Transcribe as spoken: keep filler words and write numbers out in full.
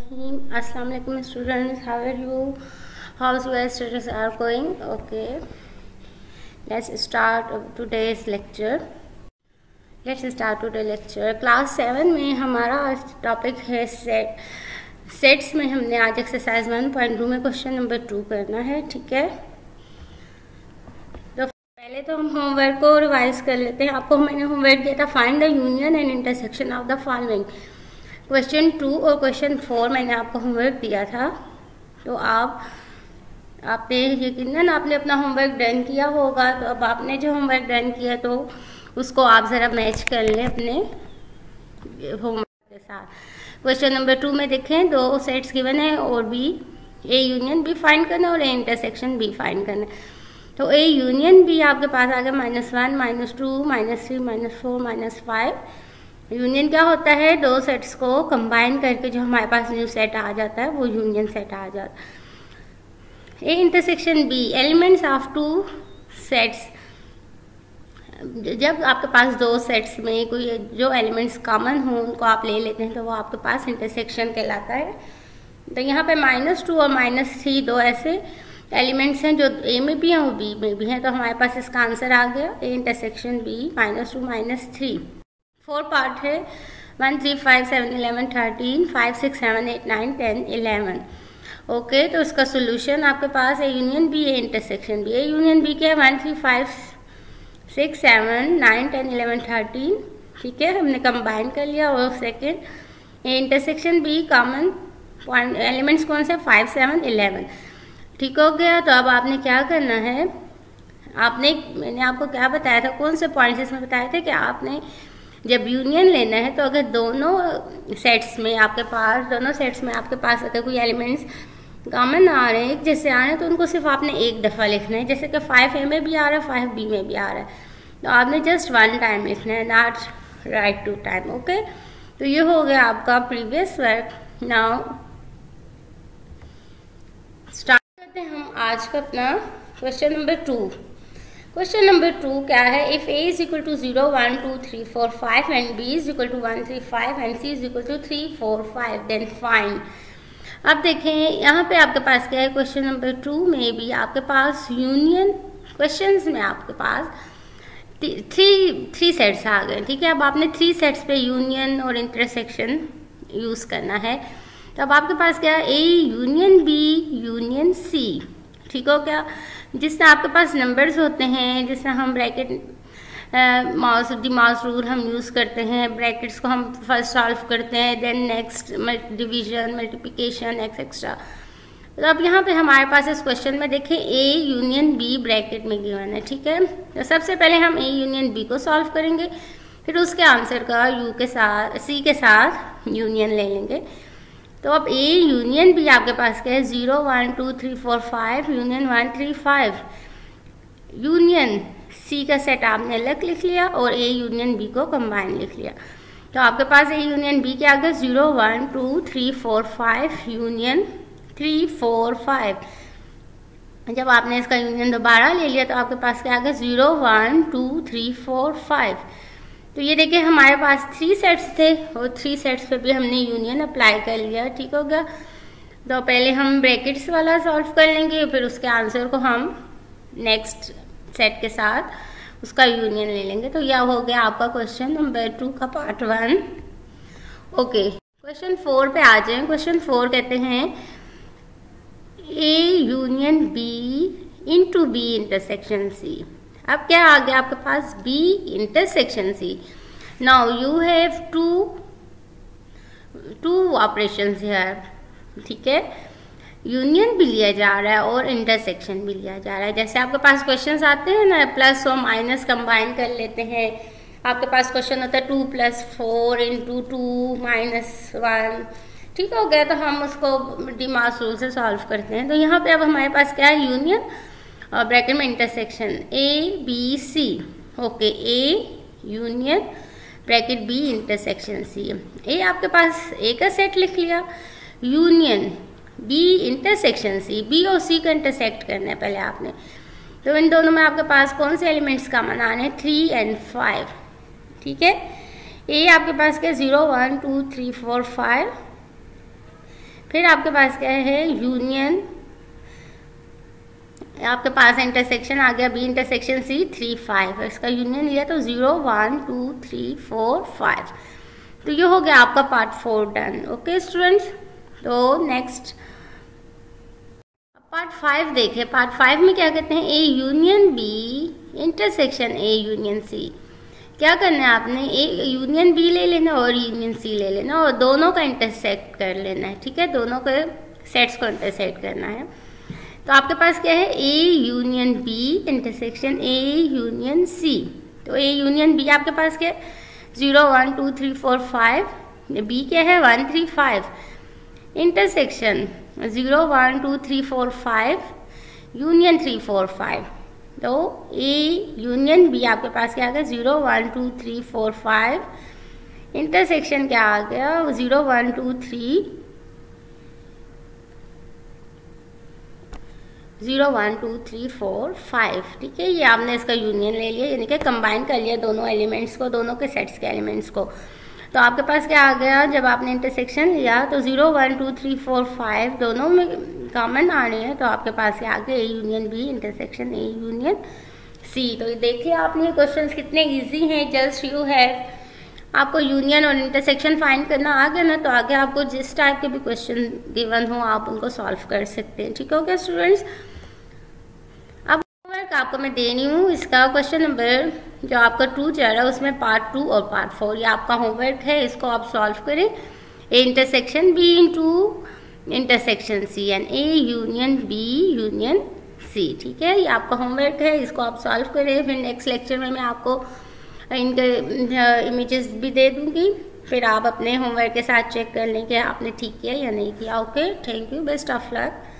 Bismillahirrahmanirrahim. Assalamu alaikum students, how are you? How's your studies are going? Okay, let's start today's lecture. Let's start today's lecture. Class seven में हमारा आज topic है set sets में हमने आज exercise one point two में question number two करना है, ठीक है। तो पहले तो हम होमवर्क को रिवाइज कर लेते हैं। आपको मैंने होमवर्क दिया था, find the union and intersection of the following. Question two और क्वेश्चन फोर मैंने आपको होमवर्क दिया था, तो आप आपने यकीनन आपने अपना होमवर्क डन किया होगा। तो अब आपने जो होमवर्क डन किया तो उसको आप ज़रा मैच कर लें अपने होमवर्क के साथ। क्वेश्चन नंबर टू में देखें, दो सेट्स गिवन है और B A union B find करना और ए इंटरसेक्शन बी फाइंड करना। तो ए यूनियन बी आपके पास आ गया minus one minus two minus three minus four minus five. Union क्या होता है, दो सेट्स को कंबाइन करके जो हमारे पास न्यू सेट आ जाता है वो यूनियन सेट आ जाता है। A intersection B elements of two sets, जब आपके पास दो सेट्स में कोई जो एलिमेंट्स कॉमन हो उनको आप ले लेते हैं तो वो आपके पास इंटरसेक्शन कहलाता है। तो यहाँ पे माइनस टू और माइनस थ्री दो ऐसे एलिमेंट्स हैं जो ए में भी हैं और बी में भी हैं, तो हमारे पास इसका आंसर आ गया A intersection B minus two minus three. Four part है, one three five seven eleven thirteen five six seven eight nine ten eleven. Okay, तो इसका सोल्यूशन आपके पास A union B A intersection B. A union B क्या है, one three five six seven nine ten eleven thirteen, ठीक है, हमने combine कर लिया। और second A intersection B common point elements कौन से, फाइव सेवन इलेवन, ठीक हो गया। तो अब आपने क्या करना है, आपने मैंने आपको क्या बताया था, कौन से पॉइंट्स इसमें बताए थे कि आपने जब यूनियन लेना है तो अगर दोनों सेट्स में आपके पास दोनों सेट्स में आपके पास अगर कोई एलिमेंट्स कॉमन आ रहे हैं, एक जैसे आ रहे हैं, तो उनको सिर्फ आपने एक दफ़ा लिखना है। जैसे कि फाइव ए में भी आ रहा है, फाइव बी में भी आ रहा है, तो आपने जस्ट वन टाइम लिखना है, not write two time. Okay, तो ये हो गया आपका प्रीवियस वर्क। नाउ स्टार्ट करते हैं हम आज का अपना question number two. Question number two क्या है, if A is equal to zero one two three four five and B is equal to one three five and C is equal to three four five then find. अब देखें यहाँ पे आपके पास क्या है, क्वेश्चन नंबर टू में भी आपके पास यूनियन क्वेश्चंस में आपके पास थ्री थ्री सेट्स आ गए, ठीक है। अब आपने थ्री सेट्स पे यूनियन और इंटरसेक्शन यूज करना है। तो अब आपके पास क्या है, A union B union C, ठीक हो गया। जिससे आपके पास नंबर्स होते हैं, जिससे हम ब्रैकेट माउस डी माउस रूल हम यूज़ करते हैं, ब्रैकेट्स को हम फर्स्ट सॉल्व करते हैं, then next division multiplication etcetera. तो अब यहाँ पे हमारे पास इस क्वेश्चन में देखें ए यूनियन बी ब्रैकेट में गिवन है, ठीक है। तो सबसे पहले हम ए यूनियन बी को सॉल्व करेंगे, फिर उसके आंसर का यू के साथ सी के साथ यूनियन ले लेंगे। तो अब ए यूनियन भी आपके पास क्या है, zero one two three four five union one three five, union C का सेट आपने अलग लिख लिया और ए यूनियन बी को कंबाइन लिख लिया। तो आपके पास ए यूनियन बी क्या आ गया, zero one two three four five union three four five. जब आपने इसका यूनियन दोबारा ले लिया तो आपके पास क्या आ गया, zero one two three four five. तो ये देखिए हमारे पास थ्री सेट्स थे और थ्री सेट्स पे भी हमने यूनियन अप्लाई कर लिया, ठीक हो गया। तो पहले हम ब्रैकेट्स वाला सॉल्व कर लेंगे, फिर उसके आंसर को हम नेक्स्ट सेट के साथ उसका यूनियन ले लेंगे। तो यह हो गया आपका क्वेश्चन नंबर टू का part one. Okay, question four पे आ जाए। क्वेश्चन फोर कहते हैं A union B into B intersection C. अब क्या आ गया आपके पास, B intersection C. Now you have to two operations here, ठीक है। यूनियन भी लिया जा रहा है और इंटरसेक्शन भी लिया जा रहा है। जैसे आपके पास क्वेश्चंस आते हैं ना, प्लस और माइनस कंबाइन कर लेते हैं। आपके पास क्वेश्चन होता है two plus four into two minus one, ठीक हो गया। तो हम उसको डी मास रूल से सॉल्व करते हैं। तो यहाँ पे अब हमारे पास क्या है, यूनियन और ब्रैकेट में intersection A B C. Okay, A union bracket B intersection C. A आपके पास ए का सेट लिख लिया, union B intersection C, B और सी का इंटरसेक्ट करना है पहले आपने। तो इन दोनों में आपके पास कौन से एलिमेंट्स कॉमन आने हैं, थ्री एंड फाइव, ठीक है। ए आपके पास क्या, zero one two three four five, फिर आपके पास क्या है, यूनियन, आपके पास इंटरसेक्शन आ गया B intersection C three five, इसका यूनियन लिया तो zero one two three four five. तो ये हो गया आपका part four done. Okay students, तो नेक्स्ट पार्ट फाइव देखें। पार्ट फाइव में क्या कहते हैं, A union B intersection A union C. क्या करना है आपने, ए यूनियन बी ले लेना और यूनियन सी ले लेना और दोनों का इंटरसेक्ट कर लेना है। ठीक है, दोनों के सेट्स को इंटरसेक्ट करना है। तो आपके पास क्या है, A union B intersection A union C. तो ए यूनियन बी आपके पास क्या है, zero one two three four five, B क्या है one three five, intersection zero one two three four five union three four five. तो A union B आपके पास क्या आ गया, zero one two three four five, intersection क्या आ गया, zero one two three zero one two three four five. ठीक है, ये आपने इसका यूनियन ले लिया, यानी कि कंबाइन कर लिया दोनों एलिमेंट्स को, दोनों के सेट्स के एलिमेंट्स को। तो आपके पास क्या आ गया, जब आपने इंटरसेक्शन लिया तो zero one two three four five दोनों में कॉमन आ रही है, तो आपके पास क्या आ गया, A union B intersection A union C. तो ये देखिए आपने क्वेश्चंस कितने इजी हैं, जस्ट यू हैव, आपको यूनियन और इंटरसेक्शन फाइंड करना आ गया ना, तो आगे आपको जिस टाइप के भी क्वेश्चन गिवन हो आप उनको सॉल्व कर सकते हैं। ठीक हो गया स्टूडेंट्स। अब होमवर्क आपको मैं दे रही हूँ, इसका क्वेश्चन नंबर जो आपका टू चल रहा है उसमें पार्ट टू और पार्ट फोर, ये आपका होमवर्क है, इसको आप सॉल्व करें। A intersection B into intersection C and A union B union C. ठीक है, ये आपका होमवर्क है, इसको आप सॉल्व करें। फिर नेक्स्ट लेक्चर में मैं आपको इनके इमेजेस भी दे दूंगी, फिर आप अपने होमवर्क के साथ चेक कर लें कि आपने ठीक किया या नहीं किया। Okay, thank you, best of luck.